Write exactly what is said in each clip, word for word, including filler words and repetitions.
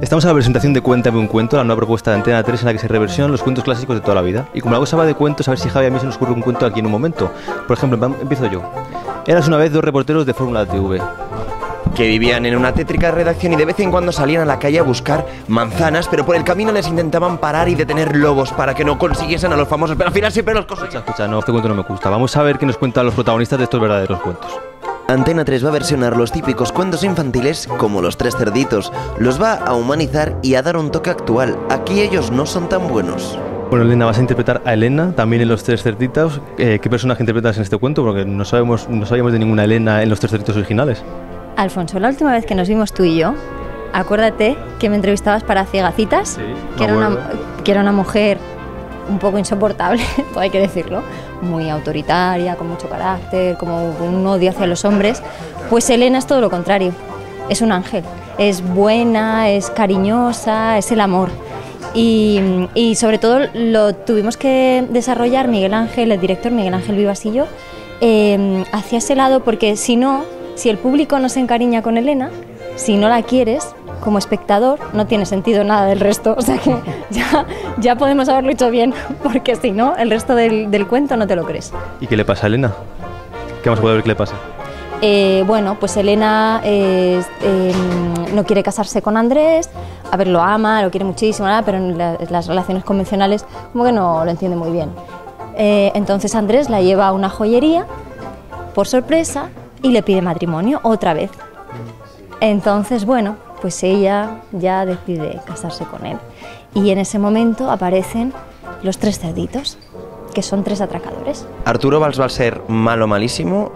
Estamos en la presentación de Cuéntame un cuento, la nueva propuesta de Antena tres en la que se reversionan los cuentos clásicos de toda la vida. Y como la cosa va de cuentos, a ver si Javi a mí se nos ocurre un cuento aquí en un momento. Por ejemplo, empiezo yo. Eras una vez dos reporteros de Fórmula T V que vivían en una tétrica redacción y de vez en cuando salían a la calle a buscar manzanas, pero por el camino les intentaban parar y detener lobos para que no consiguiesen a los famosos, pero al final siempre los conseguían. Escucha, escucha, no, este cuento no me gusta. Vamos a ver qué nos cuentan los protagonistas de estos verdaderos cuentos. Antena tres va a versionar los típicos cuentos infantiles como Los Tres Cerditos. Los va a humanizar y a dar un toque actual. Aquí ellos no son tan buenos. Bueno, Elena, vas a interpretar a Elena también en Los Tres Cerditos. Eh, ¿Qué personaje interpretas en este cuento? Porque no sabemos, no sabíamos de ninguna Elena en Los Tres Cerditos originales. Alfonso, la última vez que nos vimos tú y yo, acuérdate que me entrevistabas para Ciegacitas, sí, que, era una, que era una mujer un poco insoportable, todo hay que decirlo, muy autoritaria, con mucho carácter, como un odio hacia los hombres. Pues Elena es todo lo contrario, es un ángel, es buena, es cariñosa, es el amor. Y, y sobre todo lo tuvimos que desarrollar Miguel Ángel, el director Miguel Ángel Vivas y yo, eh, hacia ese lado, porque si no, si el público no se encariña con Elena, si no la quieres, como espectador, no tiene sentido nada del resto. O sea que ya, ya podemos haberlo hecho bien, porque si no, el resto del, del cuento no te lo crees. ¿Y qué le pasa a Elena? ¿Qué vamos a poder ver qué le pasa? Eh, bueno, pues Elena eh, eh, no quiere casarse con Andrés, a ver, lo ama, lo quiere muchísimo, ¿verdad? Pero en la, las relaciones convencionales como que no lo entiende muy bien. Eh, entonces Andrés la lleva a una joyería, por sorpresa, y le pide matrimonio otra vez. Entonces, bueno, pues ella ya decide casarse con él. Y en ese momento aparecen los tres cerditos, que son tres atracadores. ¿Arturo Valls va a ser malo malísimo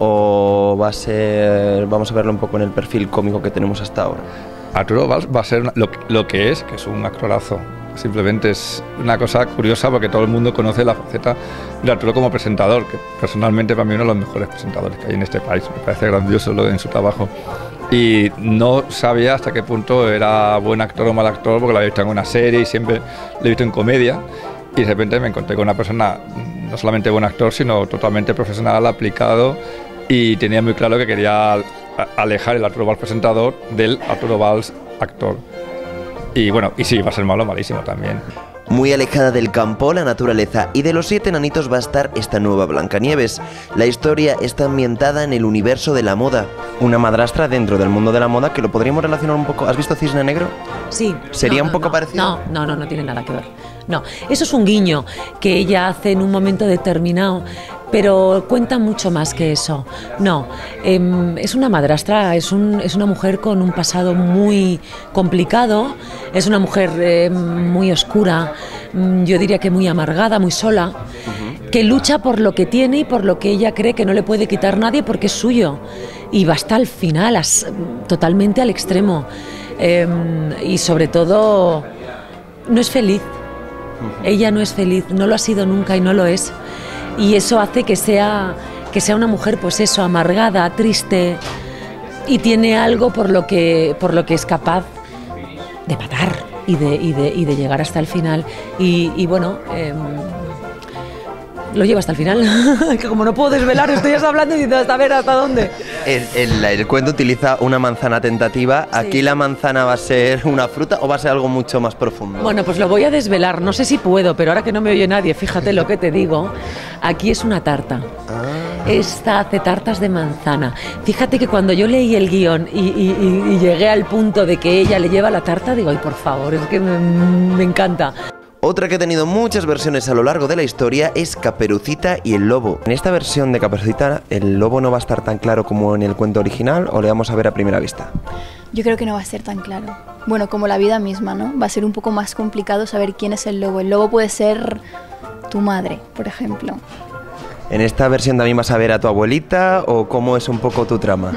o va a ser, vamos a verlo un poco en el perfil cómico que tenemos hasta ahora? Arturo Valls va a ser lo, lo que es, que es un actorazo. Simplemente es una cosa curiosa porque todo el mundo conoce la faceta de Arturo como presentador, que personalmente para mí es uno de los mejores presentadores que hay en este país. Me parece grandioso lo de en su trabajo. Y no sabía hasta qué punto era buen actor o mal actor, porque lo había visto en una serie y siempre lo he visto en comedia. Y de repente me encontré con una persona no solamente buen actor, sino totalmente profesional, aplicado, y tenía muy claro que quería alejar el Arturo Valls presentador del Arturo Valls actor. Y bueno, y sí, va a ser malo, malísimo también. Muy alejada del campo, la naturaleza y de los siete enanitos va a estar esta nueva Blancanieves. La historia está ambientada en el universo de la moda. Una madrastra dentro del mundo de la moda que lo podríamos relacionar un poco. ¿Has visto Cisne Negro? Sí. ¿Sería no, no, un poco no, parecido? No, no, no, no tiene nada que ver. No, eso es un guiño que ella hace en un momento determinado, pero cuenta mucho más que eso. No, eh, es una madrastra, es, un, es una mujer con un pasado muy complicado, es una mujer eh, muy oscura, yo diría que muy amargada, muy sola, uh-huh. que lucha por lo que tiene y por lo que ella cree que no le puede quitar nadie porque es suyo. Y va hasta el final, as, totalmente al extremo. Eh, y sobre todo, no es feliz. Ella no es feliz, no lo ha sido nunca y no lo es. Y eso hace que sea, que sea una mujer, pues eso, amargada, triste, y tiene algo por lo que, por lo que es capaz de matar y de, y de, y de llegar hasta el final. Y, y bueno, eh, lo lleva hasta el final. Que como no puedo desvelar, estoy hablando y diciendo, a ver, ¿hasta dónde? El, el, el cuento utiliza una manzana tentativa. ¿Aquí sí. La manzana va a ser una fruta o va a ser algo mucho más profundo? Bueno, pues lo voy a desvelar. No sé si puedo, pero ahora que no me oye nadie, fíjate lo que te digo. Aquí es una tarta. Ah. Esta hace tartas de manzana. Fíjate que cuando yo leí el guión y, y, y, y llegué al punto de que ella le lleva la tarta, digo, ay, por favor, es que me, me encanta. Otra que ha tenido muchas versiones a lo largo de la historia es Caperucita y el Lobo. En esta versión de Caperucita, ¿el lobo no va a estar tan claro como en el cuento original o le vamos a ver a primera vista? Yo creo que no va a ser tan claro. Bueno, como la vida misma, ¿no? Va a ser un poco más complicado saber quién es el lobo. El lobo puede ser tu madre, por ejemplo. ¿En esta versión también vas a ver a tu abuelita o cómo es un poco tu trama?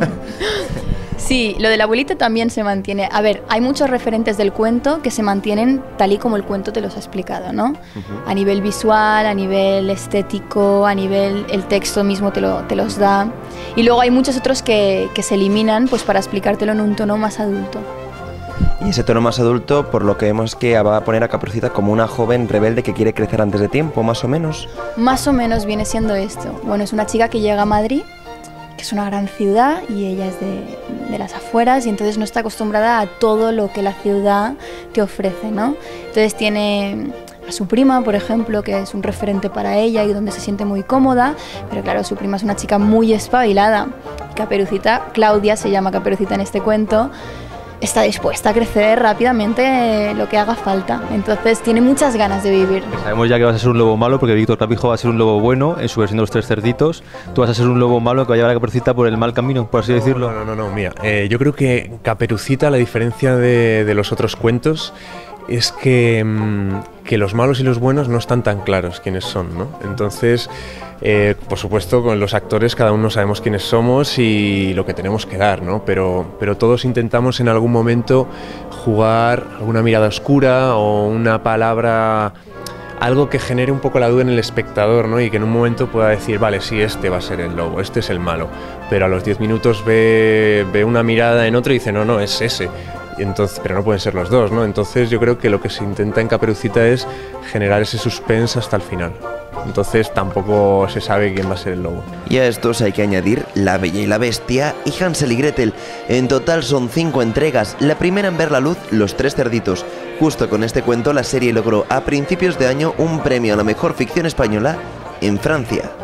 Sí, lo de la abuelita también se mantiene. A ver, hay muchos referentes del cuento que se mantienen tal y como el cuento te los ha explicado, ¿no? Uh-huh. A nivel visual, a nivel estético, a nivel el texto mismo te, lo, te los da. Y luego hay muchos otros que, que se eliminan pues para explicártelo en un tono más adulto. Y ese tono más adulto, por lo que vemos que va a poner a Caperucita como una joven rebelde que quiere crecer antes de tiempo, más o menos. Más o menos viene siendo esto. Bueno, es una chica que llega a Madrid, que es una gran ciudad y ella es de, de las afueras y entonces no está acostumbrada a todo lo que la ciudad te ofrece, ¿no? Entonces tiene a su prima, por ejemplo, que es un referente para ella y donde se siente muy cómoda, pero claro, su prima es una chica muy espabilada. Caperucita, Claudia se llama Caperucita en este cuento, está dispuesta a crecer rápidamente lo que haga falta. Entonces tiene muchas ganas de vivir. Sabemos ya que vas a ser un lobo malo porque Víctor Clavijo va a ser un lobo bueno en su versión de Los Tres Cerditos. Tú vas a ser un lobo malo que va a llevar a Caperucita por el mal camino, por así decirlo. No, no, no, no mira, eh, yo creo que Caperucita, a la diferencia de, de los otros cuentos, es que, mmm, que los malos y los buenos no están tan claros quiénes son, ¿no? Entonces, eh, por supuesto, con los actores cada uno sabemos quiénes somos y lo que tenemos que dar, ¿no? Pero, pero todos intentamos en algún momento jugar alguna mirada oscura o una palabra, algo que genere un poco la duda en el espectador, ¿no? Y que en un momento pueda decir, vale, sí, este va a ser el lobo, este es el malo. Pero a los diez minutos ve, ve una mirada en otro y dice, no, no, es ese. Entonces, pero no pueden ser los dos, ¿no? Entonces yo creo que lo que se intenta en Caperucita es generar ese suspense hasta el final. Entonces tampoco se sabe quién va a ser el lobo. Y a estos hay que añadir La Bella y la Bestia y Hansel y Gretel. En total son cinco entregas. La primera en ver la luz, Los Tres Cerditos. Justo con este cuento la serie logró a principios de año un premio a la mejor ficción española en Francia.